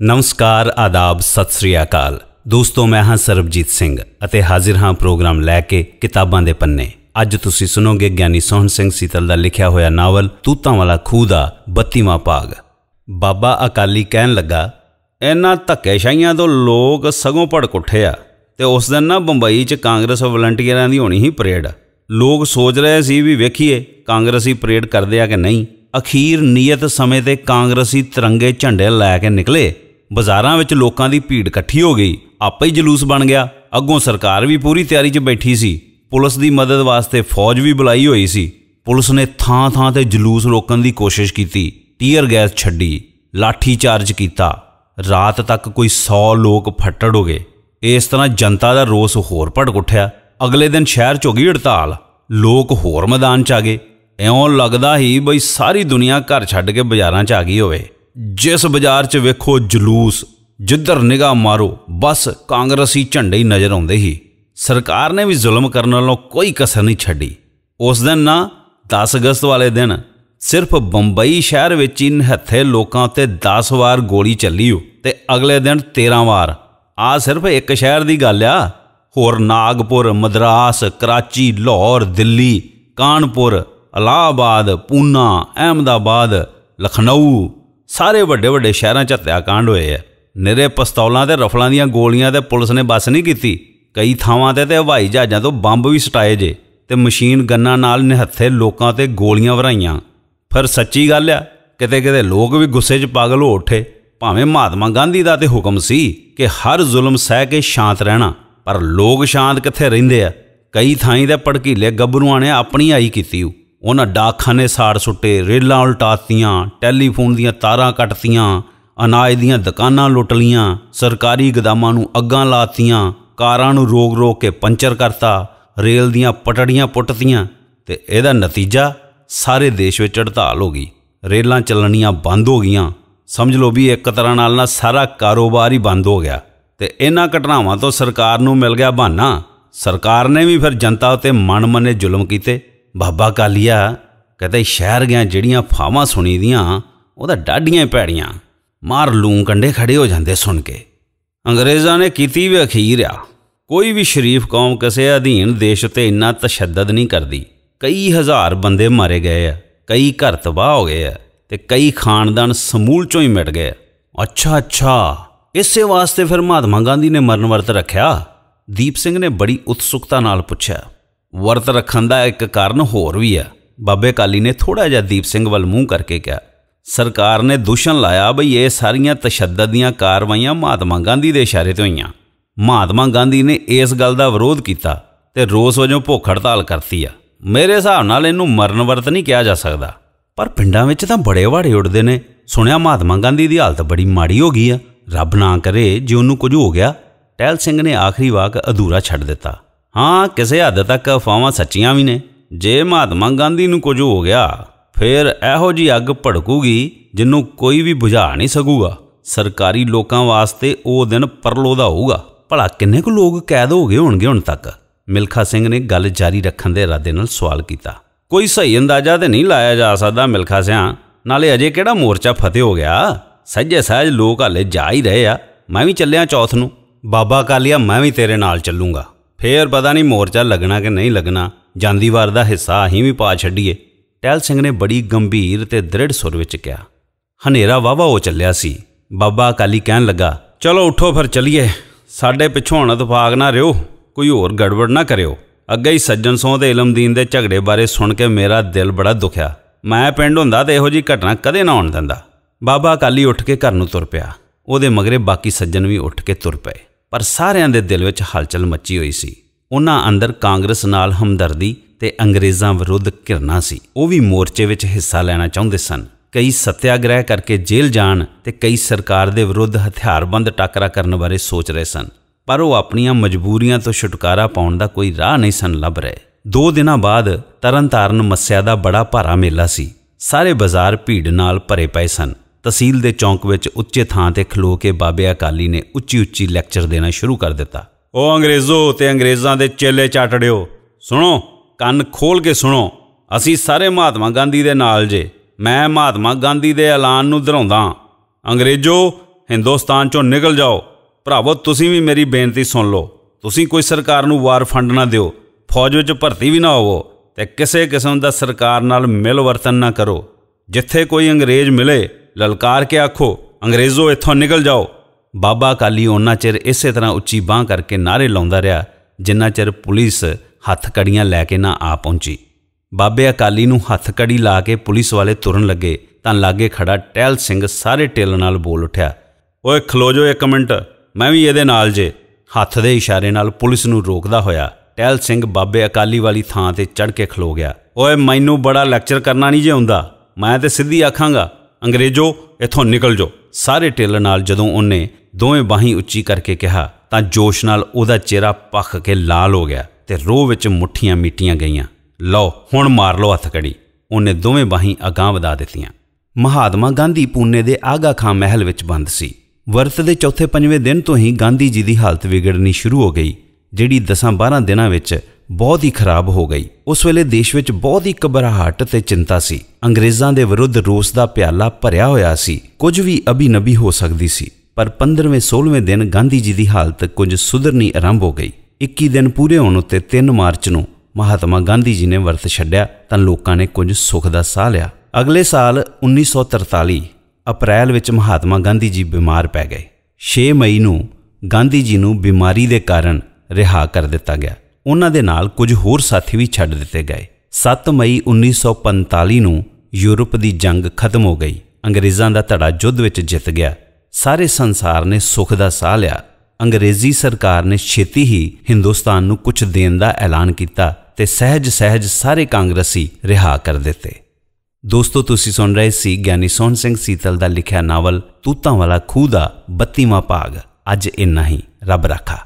नमस्कार, आदाब, सत श्री अकाल दोस्तों। मैं हाँ सरबजीत सिंह ਅਤੇ ਹਾਜ਼ਰ ਹਾਂ ਪ੍ਰੋਗਰਾਮ ਲੈ ਕੇ ਕਿਤਾਬਾਂ ਦੇ ਪੰਨੇ। ਅੱਜ ਤੁਸੀਂ ਸੁਣੋਗੇ ਗਿਆਨੀ ਸੋਹਣ ਸਿੰਘ ਸੀਤਲ ਦਾ ਲਿਖਿਆ ਹੋਇਆ ਨਾਵਲ ਤੂਤਾਂ ਵਾਲਾ ਖੂਹ ਦਾ 32ਵਾਂ ਭਾਗ। ਬਾਬਾ ਅਕਾਲੀ ਕਹਿਣ ਲੱਗਾ, ਇਹਨਾਂ ਧੱਕੇਸ਼ਾਹੀਆਂ ਤੋਂ ਲੋਕ ਸਗੋਂ ਭੜਕ ਉੱਠੇ ਆ ਤੇ ਉਸ ਦਿਨ ਨਾ ਬੰਬਈ 'ਚ ਕਾਂਗਰਸ ਵਲੰਟੀਅਰਾਂ ਦੀ ਹੋਣੀ ਸੀ ਪਰੇਡ। ਲੋਕ ਸੋਚ ਰਹੇ ਸੀ ਵੀ ਵੇਖੀਏ ਕਾਂਗਰਸੀ ਪਰੇਡ ਕਰਦੇ ਆ ਕਿ ਨਹੀਂ। ਅਖੀਰ ਨੀਅਤ ਸਮੇਂ ਤੇ ਕਾਂਗਰਸੀ ਤਿਰੰਗੇ ਝੰਡੇ ਲੈ ਕੇ ਨਿਕਲੇ। ਬਾਜ਼ਾਰਾਂ ਵਿੱਚ ਲੋਕਾਂ ਦੀ ਭੀੜ ਇਕੱਠੀ ਹੋ ਗਈ, ਆਪੇ ਹੀ ਜਲੂਸ ਬਣ ਗਿਆ। ਅੱਗੋਂ ਸਰਕਾਰ ਵੀ ਪੂਰੀ ਤਿਆਰੀ 'ਚ ਬੈਠੀ ਸੀ। ਪੁਲਿਸ ਦੀ ਮਦਦ ਵਾਸਤੇ ਫੌਜ ਵੀ ਬੁਲਾਈ ਹੋਈ ਸੀ। ਪੁਲਿਸ ਨੇ ਥਾਂ ਥਾਂ 'ਤੇ ਜਲੂਸ ਰੋਕਣ ਦੀ ਕੋਸ਼ਿਸ਼ ਕੀਤੀ, ਟੀਅਰ ਗੈਸ ਛੱਡੀ, ਲਾਠੀ ਚਾਰਜ ਕੀਤਾ। ਰਾਤ ਤੱਕ ਕੋਈ 100 ਲੋਕ ਫੱਟੜ ਹੋ ਗਏ। ਇਸ ਤਰ੍ਹਾਂ ਜਨਤਾ ਦਾ ਰੋਸ ਹੋਰ ਭੜਕ ਉੱਠਿਆ। ਅਗਲੇ ਦਿਨ ਸ਼ਹਿਰ 'ਚ ਹੋ ਗਈ ਹੜਤਾਲ। ਲੋਕ ਹੋਰ ਮੈਦਾਨ 'ਚ ਆ ਗਏ। ਇਉਂ ਲੱਗਦਾ ਸੀ ਬਈ ਸਾਰੀ ਦੁਨੀਆ ਘਰ ਛੱਡ ਕੇ ਬਾਜ਼ਾਰਾਂ 'ਚ ਆ ਗਈ ਹੋਵੇ। ਜਿਸ ਬਾਜ਼ਾਰ 'ਚ ਵੇਖੋ ਜਲੂਸ, ਜਿੱਧਰ ਨਿਗਾਹ ਮਾਰੋ ਬਸ ਕਾਂਗਰਸੀ ਝੰਡੇ ਹੀ ਨਜ਼ਰ ਆਉਂਦੇ ਸੀ। ਸਰਕਾਰ ਨੇ ਵੀ ਜ਼ੁਲਮ ਕਰਨ ਵੱਲੋਂ ਕੋਈ ਕਸਰ ਨਹੀਂ ਛੱਡੀ। ਉਸ ਦਿਨ ਨਾ 10 ਅਗਸਤ ਵਾਲੇ ਦਿਨ ਸਿਰਫ ਬੰਬਈ ਸ਼ਹਿਰ ਵਿੱਚ ਹੀ ਨਿਹੱਥੇ ਲੋਕਾਂ ਉੱਤੇ 10 ਵਾਰ ਗੋਲੀ ਚੱਲੀ ਹੋ ਤੇ ਅਗਲੇ ਦਿਨ 13 ਵਾਰ। ਆਹ ਸਿਰਫ ਇੱਕ ਸ਼ਹਿਰ ਦੀ ਗੱਲ ਆ। ਹੋਰ ਨਾਗਪੁਰ, ਮਦਰਾਸ, ਕਰਾਚੀ, ਲਾਹੌਰ, ਦਿੱਲੀ, ਕਾਨਪੁਰ, ਇਲਾਹਾਬਾਦ, ਪੂਨਾ, ਅਹਿਮਦਾਬਾਦ, ਲਖਨਊ, ਸਾਰੇ ਵੱਡੇ ਵੱਡੇ ਸ਼ਹਿਰਾਂ 'ਚ ਹੱਤਿਆਕਾਂਡ ਹੋਏ ਆ। ਨਿਰੇ ਪਿਸਤੌਲਾਂ ਤੇ ਰਫਲਾਂ ਦੀਆਂ ਗੋਲੀਆਂ ਤੇ ਪੁਲਿਸ ਨੇ ਬੱਸ ਨਹੀਂ ਕੀਤੀ। ਕਈ ਥਾਵਾਂ ਤੇ ਹਵਾਈ ਜਹਾਜ਼ਾਂ ਤੋਂ ਬੰਬ ਵੀ ਸਟਾਏ ਜੇ ਤੇ ਮਸ਼ੀਨ ਗੰਨਾਂ ਨਾਲ ਨਿਹੱਥੇ ਲੋਕਾਂ ਤੇ ਗੋਲੀਆਂ ਵਰਾਈਆਂ। ਫਿਰ ਸੱਚੀ ਗੱਲ ਆ, ਕਿਤੇ ਕਿਤੇ ਲੋਕ ਵੀ ਗੁੱਸੇ 'ਚ ਪਾਗਲ ਹੋ ਉੱਠੇ। ਭਾਵੇਂ ਮਹਾਤਮਾ ਗਾਂਧੀ ਦਾ ਤੇ ਹੁਕਮ ਸੀ ਕਿ ਹਰ ਜ਼ੁਲਮ ਸਹਿ ਕੇ ਸ਼ਾਂਤ ਰਹਿਣਾ, ਪਰ ਲੋਕ ਸ਼ਾਂਤ ਕਿੱਥੇ ਰਹਿੰਦੇ ਆ। ਕਈ ਥਾਈਂ ਦੇ ਭੜਕੀਲੇ ਗੱਭਰੂਆਂ ਨੇ ਆਪਣੀ ਆਈ ਕੀਤੀ। ਉਹਨਾਂ ਡਾਕਖਾਨੇ ਸਾੜ ਸੁੱਟੇ, ਰੇਲਾਂ ਉਲਟਾਤੀਆਂ, ਟੈਲੀਫੋਨ ਦੀਆਂ ਤਾਰਾਂ ਕੱਟਤੀਆਂ, ਅਨਾਜ ਦੀਆਂ ਦੁਕਾਨਾਂ ਲੁੱਟ ਲੀਆਂ, ਸਰਕਾਰੀ ਗੋਦਾਮਾਂ ਨੂੰ ਅੱਗਾਂ ਲਾਤੀਆਂ, ਕਾਰਾਂ ਨੂੰ ਰੋਕ ਰੋਕ ਕੇ ਪੰਚਰ ਕਰਤਾ, ਰੇਲ ਦੀਆਂ ਪਟੜੀਆਂ ਪੁੱਟਤੀਆਂ। ਤੇ ਇਹਦਾ ਨਤੀਜਾ ਸਾਰੇ ਦੇਸ਼ ਵਿੱਚ ਹੜਤਾਲ ਹੋ ਗਈ। ਰੇਲਾਂ ਚੱਲਣੀਆਂ ਬੰਦ ਹੋ ਗਈਆਂ। ਸਮਝ ਲਓ ਵੀ ਇੱਕ ਤਰ੍ਹਾਂ ਨਾਲ ਨਾ ਸਾਰਾ ਕਾਰੋਬਾਰ ਹੀ ਬੰਦ ਹੋ ਗਿਆ। ਤੇ ਇਹਨਾਂ ਘਟਨਾਵਾਂ ਤੋਂ ਸਰਕਾਰ ਨੂੰ ਮਿਲ ਗਿਆ ਬਹਾਨਾ। ਸਰਕਾਰ ਨੇ ਵੀ ਫਿਰ ਜਨਤਾ ਉੱਤੇ ਮਨ-ਮੰਨੇ ਜ਼ੁਲਮ ਕੀਤੇ। ਬਾਬਾ ਕਾਲੀਆ ਕਹਿੰਦੇ, ਸ਼ਹਿਰ ਗਿਆ ਜਿਹੜੀਆਂ ਫਾਵਾਂ ਸੁਣੀ ਦੀਆਂ ਉਹਦਾ ਡਾਢੀਆਂ ਭੈੜੀਆਂ। ਮਾਰ ਲੂੰ ਕੰਡੇ ਖੜੇ ਹੋ ਜਾਂਦੇ ਸੁਣ ਕੇ। ਅੰਗਰੇਜ਼ਾਂ ਨੇ ਕੀਤੀ ਵੀ ਅਖੀਰ ਆ। ਕੋਈ ਵੀ ਸ਼ਰੀਫ ਕੌਮ ਕਿਸੇ ਅਧੀਨ ਦੇਸ਼ ਉੱਤੇ ਇੰਨਾ ਤਸ਼ੱਦਦ ਨਹੀਂ ਕਰਦੀ। ਕਈ ਹਜ਼ਾਰ ਬੰਦੇ ਮਾਰੇ ਗਏ ਆ, ਕਈ ਘਰ ਤਬਾਹ ਹੋ ਗਏ ਆ ਤੇ ਕਈ ਖਾਨਦਾਨ ਸਮੂਲ 'ਚੋਂ ਹੀ ਮਿਟ ਗਏ। ਅੱਛਾ, ਇਸੇ ਵਾਸਤੇ ਫਿਰ ਮਹਾਤਮਾ ਗਾਂਧੀ ਨੇ ਮਰਨ ਵਰਤ ਰੱਖਿਆ? ਦੀਪ ਸਿੰਘ ਨੇ ਬੜੀ ਉਤਸੁਕਤਾ ਨਾਲ ਪੁੱਛਿਆ। ਵਰਤ ਰੱਖਣ ਦਾ ਇੱਕ ਕਾਰਨ ਹੋਰ ਵੀ ਆ, ਬਾਬੇ ਕਾਲੀ ਨੇ ਥੋੜ੍ਹਾ ਜਿਹਾ ਦੀਪ ਸਿੰਘ ਵੱਲ ਮੂੰਹ ਕਰਕੇ ਕਿਹਾ। ਸਰਕਾਰ ਨੇ ਦੂਸ਼ਣ ਲਾਇਆ ਬਈ ਇਹ ਸਾਰੀਆਂ ਤਸ਼ੱਦਦ ਦੀਆਂ ਕਾਰਵਾਈਆਂ ਮਹਾਤਮਾ ਗਾਂਧੀ ਦੇ ਇਸ਼ਾਰੇ 'ਤੇ ਹੋਈਆਂ। ਮਹਾਤਮਾ ਗਾਂਧੀ ਨੇ ਇਸ ਗੱਲ ਦਾ ਵਿਰੋਧ ਕੀਤਾ ਤੇ ਰੋਸ ਵਜੋਂ ਭੁੱਖ ਹੜਤਾਲ ਕਰਤੀ ਆ। ਮੇਰੇ ਹਿਸਾਬ ਨਾਲ ਇਹਨੂੰ ਮਰਨ ਵਰਤ ਨਹੀਂ ਕਿਹਾ ਜਾ ਸਕਦਾ। ਪਰ ਪਿੰਡਾਂ ਵਿੱਚ ਤਾਂ ਬੜੇ ਵਾੜੇ ਉੱਡਦੇ ਨੇ। ਸੁਣਿਆ ਮਹਾਤਮਾ ਗਾਂਧੀ ਦੀ ਹਾਲਤ ਬੜੀ ਮਾੜੀ ਹੋ ਗਈ ਆ। ਰੱਬ ਨਾ ਕਰੇ ਜੇ ਉਹਨੂੰ ਕੁਝ ਹੋ ਗਿਆ। ਟਹਿਲ ਸਿੰਘ ਨੇ ਆਖਰੀ ਵਾਕ ਅਧੂਰਾ ਛੱਡ ਦਿੱਤਾ। ਹਾਂ, ਕਿਸੇ ਹੱਦ ਤੱਕ ਅਫਵਾਹਾਂ ਸੱਚੀਆਂ ਵੀ ਨੇ। ਜੇ ਮਹਾਤਮਾ ਗਾਂਧੀ ਨੂੰ ਕੁਝ ਹੋ ਗਿਆ ਫਿਰ ਇਹੋ ਜਿਹੀ ਅੱਗ ਭੜਕੂਗੀ ਜਿਹਨੂੰ ਕੋਈ ਵੀ ਬੁਝਾ ਨਹੀਂ ਸਕੂਗਾ। ਸਰਕਾਰੀ ਲੋਕਾਂ ਵਾਸਤੇ ਉਹ ਦਿਨ ਪਰਲੋ ਦਾ ਹੋਊਗਾ। ਭਲਾ ਕਿੰਨੇ ਕੁ ਲੋਕ ਕੈਦ ਹੋ ਗਏ ਹੋਣਗੇ ਹੁਣ ਤੱਕ? ਮਿਲਖਾ ਸਿੰਘ ਨੇ ਗੱਲ ਜਾਰੀ ਰੱਖਣ ਦੇ ਇਰਾਦੇ ਨਾਲ ਸਵਾਲ ਕੀਤਾ। ਕੋਈ ਸਹੀ ਅੰਦਾਜ਼ਾ ਤਾਂ ਨਹੀਂ ਲਾਇਆ ਜਾ ਸਕਦਾ ਮਿਲਖਾ ਸਿਆਂ। ਨਾਲੇ ਅਜੇ ਕਿਹੜਾ ਮੋਰਚਾ ਫਤਿਹ ਹੋ ਗਿਆ। ਸਹਿਜੇ ਸਹਿਜ ਲੋਕ ਹਾਲੇ ਜਾ ਹੀ ਰਹੇ ਆ। ਮੈਂ ਵੀ ਚੱਲਿਆ ਚੌਥ ਨੂੰ। ਬਾਬਾ ਕਾਲੀਆ, ਮੈਂ ਵੀ ਤੇਰੇ ਨਾਲ ਚੱਲੂੰਗਾ। ਫੇਰ ਪਤਾ ਨਹੀਂ ਮੋਰਚਾ ਲੱਗਣਾ ਕਿ ਨਹੀਂ ਲੱਗਣਾ। ਜਾਂਦੀ ਵਾਰ ਦਾ ਹਿੱਸਾ ਅਸੀਂ ਵੀ ਪਾ ਛੱਡੀਏ। ਟਹਿਲ ਸਿੰਘ ਨੇ ਬੜੀ ਗੰਭੀਰ ਤੇ ਦ੍ਰਿੜ ਸੁਰ ਵਿੱਚ ਕਿਹਾ। ਹਨੇਰਾ ਵਾਹਵਾ ਹੋ ਚੱਲਿਆ ਸੀ। ਬਾਬਾ ਅਕਾਲੀ ਕਹਿਣ ਲੱਗਾ, ਚਲੋ ਉੱਠੋ ਫਿਰ ਚੱਲੀਏ। ਸਾਡੇ ਪਿੱਛੋਂ ਹੁਣ ਇਤਫਾਕ ਨਾ ਰਿਓ, ਕੋਈ ਹੋਰ ਗੜਬੜ ਨਾ ਕਰਿਓ। ਅੱਗੇ ਹੀ ਸੱਜਣ ਸੋਹ ਤੇ ਇਲਮਦੀਨ ਦੇ ਝਗੜੇ ਬਾਰੇ ਸੁਣ ਕੇ ਮੇਰਾ ਦਿਲ ਬੜਾ ਦੁਖਿਆ। ਮੈਂ ਪਿੰਡ ਹੁੰਦਾ ਤੇ ਇਹੋ ਜਿਹੀ ਘਟਨਾ ਕਦੇ ਨਾ ਹੋਣ ਦਿੰਦਾ। ਬਾਬਾ ਅਕਾਲੀ ਉੱਠ ਕੇ ਘਰ ਨੂੰ ਤੁਰ ਪਿਆ। ਉਹਦੇ ਮਗਰੇ ਬਾਕੀ ਸੱਜਣ ਵੀ ਉੱਠ ਕੇ ਤੁਰ ਪਏ। ਪਰ ਸਾਰਿਆਂ ਦੇ ਦਿਲ ਵਿੱਚ ਹਲਚਲ ਮੱਚੀ ਹੋਈ ਸੀ। ਉਹਨਾਂ ਅੰਦਰ ਕਾਂਗਰਸ ਨਾਲ ਹਮਦਰਦੀ ਤੇ ਅੰਗਰੇਜ਼ਾਂ ਵਿਰੁੱਧ ਘਿਰਨਾ ਸੀ। ਉਹ ਵੀ ਮੋਰਚੇ ਵਿੱਚ ਹਿੱਸਾ ਲੈਣਾ ਚਾਹੁੰਦੇ ਸਨ। ਕਈ ਸੱਤਿਆਗ੍ਰਹਿ ਕਰਕੇ ਜੇਲ੍ਹ ਜਾਣ ਤੇ ਕਈ ਸਰਕਾਰ ਦੇ ਵਿਰੁੱਧ ਹਥਿਆਰਬੰਦ ਟਾਕਰਾ ਕਰਨ ਬਾਰੇ ਸੋਚ ਰਹੇ ਸਨ। ਪਰ ਉਹ ਆਪਣੀਆਂ ਮਜਬੂਰੀਆਂ ਤੋਂ ਛੁਟਕਾਰਾ ਪਾਉਣ ਦਾ ਕੋਈ ਰਾਹ ਨਹੀਂ ਸਨ ਲੱਭ ਰਹੇ। 2 ਦਿਨਾਂ ਬਾਅਦ ਤਰਨਤਾਰਨ ਮੱਸਿਆ ਦਾ ਬੜਾ ਭਾਰਾ ਮੇਲਾ ਸੀ। ਸਾਰੇ ਬਾਜ਼ਾਰ ਭੀੜ ਨਾਲ ਭਰੇ ਪਏ ਸਨ। ਤਹਿਸੀਲ ਦੇ ਚੌਂਕ ਵਿੱਚ ਉੱਚੇ ਥਾਂ ਤੇ ਖਲੋ ਕੇ ਬਾਬੇ ਅਕਾਲੀ ਨੇ ਉੱਚੀ ਲੈਕਚਰ ਦੇਣਾ ਸ਼ੁਰੂ ਕਰ ਦਿੱਤਾ। ਉਹ ਅੰਗਰੇਜ਼ੋ ਤੇ ਅੰਗਰੇਜ਼ਾਂ ਦੇ ਚੇਲੇ ਚਾਟੜਿਓ, ਸੁਣੋ, ਕੰਨ ਖੋਲ ਕੇ ਸੁਣੋ। ਅਸੀਂ ਸਾਰੇ ਮਹਾਤਮਾ ਗਾਂਧੀ ਦੇ ਨਾਲ ਜੇ। ਮੈਂ ਮਹਾਤਮਾ ਗਾਂਧੀ ਦੇ ਐਲਾਨ ਨੂੰ ਦੁਹਰਾਉਂਦਾ। ਅੰਗਰੇਜ਼ੋ, हिंदुस्तान चों निकल जाओ। भरावो तुसीं भी मेरी बेनती सुन लो। तुसीं कोई सरकार नूं वार फंड ना दिओ, फौज विच भर्ती भी ना होवो ते किसी किस्म दा सरकार नाल मिलवर्तन ना करो। जिथे कोई अंग्रेज़ मिले ललकार के आखो, अंग्रेज़ो इत्थों निकल जाओ। बाबा अकाली उन्ना चिर इस तरह उच्ची बांह करके नारे लाउंदा रहा जिन्ना चिर पुलिस हथकड़ियां लैके ना आ पहुंची। बाबे अकाली नूं हथकड़ी ला के पुलिस वाले तुरन लगे तां लागे खड़ा टहल सिंह सारे ढिल नाल बोल उठिया, ओए खलो जो एक मिनट, मैं भी इहदे नाल जे। हथ दे इशारे नाल पुलिस नूं रोकदा होया टहल सिंह बाबे अकाली वाली थां ते चढ़ के खलो गया। ओए मैनू बड़ा लैक्चर करना नहीं जे हुंदा, मैं ते सिद्धी आखांगा, अंग्रेज़ो इत्थों निकल जाओ। सारे ढिल नाल जदों उन्हें दोवें बाहीं उच्ची करके कहा तां जोश नाल उहदा चेहरा पख के लाल हो गया ते रोह विच मुठियां मीटियां गईयां। लो हुण मार लो हथकड़ी। उन्हें दोवें बाहीं अगांह वधा दित्तियां। महात्मा गांधी पूने दे आगा खां महल विच बंद सी। वर्त दे चौथे पंजवें दिन तो ही गांधी जी की हालत विगड़नी शुरू हो गई, जिहड़ी 10-12 दिनां विच बहुत ही खराब हो गई। उस वेले देश विच बहुत ही घबराहट ते चिंता सी। अंग्रेज़ां दे विरुद्ध रोस दा प्याला भरिया होया सी। कुछ भी अभी नबी हो सकदी सी। पर 15वें-16वें दिन गांधी जी की हालत कुछ सुधरनी आरंभ हो गई। 21 दिन पूरे होने उत्ते 3 मार्च नूं महात्मा गांधी जी ने वर्त छड्डिया तां लोकां ने कुछ सुख दा साह लिया। अगले साल 1943 अप्रैल विच महात्मा गांधी जी बीमार पै गए। 6 मई नूं गांधी जी नूं बीमारी दे कारण रिहा कर दिता गया। उन्हां दे नाल कुछ होर साथी भी छड्ड दिते गए। 7 मई 1945 नूं यूरोप की जंग खत्म हो गई। अंग्रेज़ां दा धड़ा युद्ध विच जित गया। सारे संसार ने सुख दा साह लिया। अंग्रेज़ी सरकार ने छेती ही हिंदुस्तान नूं कुछ देण दा ऐलान किया ते सहज सहज सारे कांग्रेसी रिहा कर दिते। दोस्तों तुसीं सुन रहे सी ਗਿਆਨੀ सोहन सिंह सीतल दा लिखिया नावल तूतां वाला खूह दा 32वां भाग। अज इन्ना ही। रब राखा।